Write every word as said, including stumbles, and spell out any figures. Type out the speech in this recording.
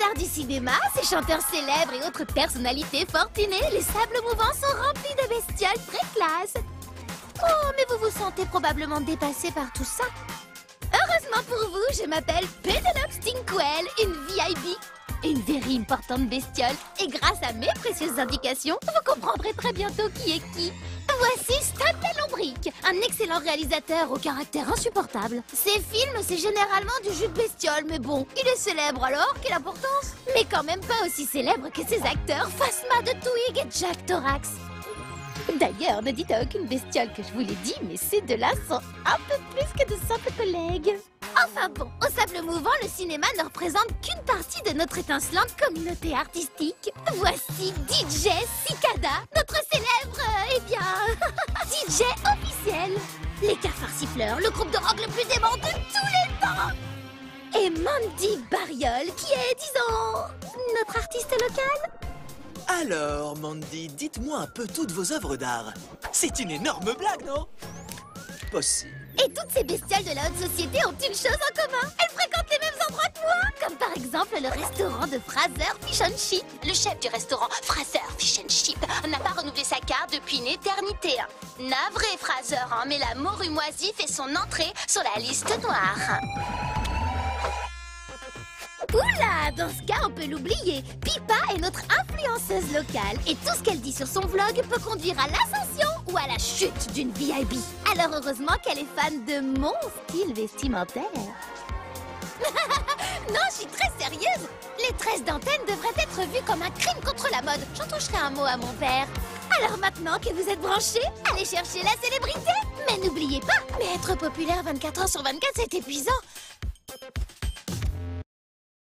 stars du cinéma, ces chanteurs célèbres et autres personnalités fortunées, les sables mouvants sont remplis de bestioles très classe. Oh, mais vous vous sentez probablement dépassé par tout ça. Heureusement pour vous, je m'appelle Penelope Stinkwell, une V I P, une very importante bestiole. Et grâce à mes précieuses indications, vous comprendrez très bientôt qui est qui. Voici Stanley Lombrick, un excellent réalisateur au caractère insupportable. Ses films, c'est généralement du jus de bestiole, mais bon, il est célèbre alors, quelle importance? Mais quand même pas aussi célèbre que ses acteurs Phasma de Twig et Jack Thorax. D'ailleurs, ne dites à aucune bestiole que je vous l'ai dit, mais ces deux-là sont un peu plus que de simples collègues. Enfin bon, au Sable Mouvant, le cinéma ne représente qu'une partie de notre étincelante communauté artistique. Voici D J Cicada, notre célèbre, euh, eh bien, D J officiel. Les Cafards Siffleurs, le groupe de rock le plus dément de tous les temps. Et Mandy Bariol, qui est, disons, notre artiste local. Alors, Mandy, dites-moi un peu toutes vos œuvres d'art. C'est une énorme blague, non? Possible. Et toutes ces bestioles de la haute société ont une chose en commun. Elles fréquentent les mêmes endroits que moi. Comme par exemple le restaurant de Fraser Fish and Chip. Le chef du restaurant Fraser Fish and Chip n'a pas renouvelé sa carte depuis une éternité. Navré, Fraser, hein, mais la morue moisie fait son entrée sur la liste noire. Oula, dans ce cas, on peut l'oublier. Pipa est notre influenceuse locale. Et tout ce qu'elle dit sur son vlog peut conduire à l'ascension ou à la chute d'une V I B. Alors heureusement qu'elle est fan de mon style vestimentaire. Non, je suis très sérieuse. Les tresses d'antenne devraient être vues comme un crime contre la mode. J'en toucherai un mot à mon père. Alors maintenant que vous êtes branchés, allez chercher la célébrité. Mais n'oubliez pas, mais être populaire vingt-quatre heures sur vingt-quatre, c'est épuisant.